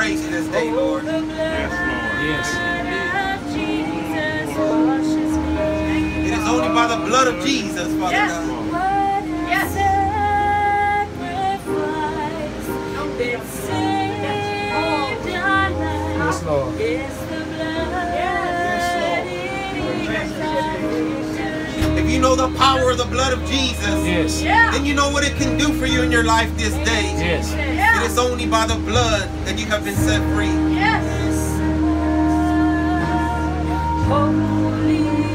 praise you this day, Lord. Yes, Lord. Yes. It is only by the blood of Jesus, Father God. Yes. Yes, Lord. If you know the power of the blood of Jesus, Yes. then you know what it can do for you in your life this day. Yes. It is only by the blood that you have been set free. Yes. Holy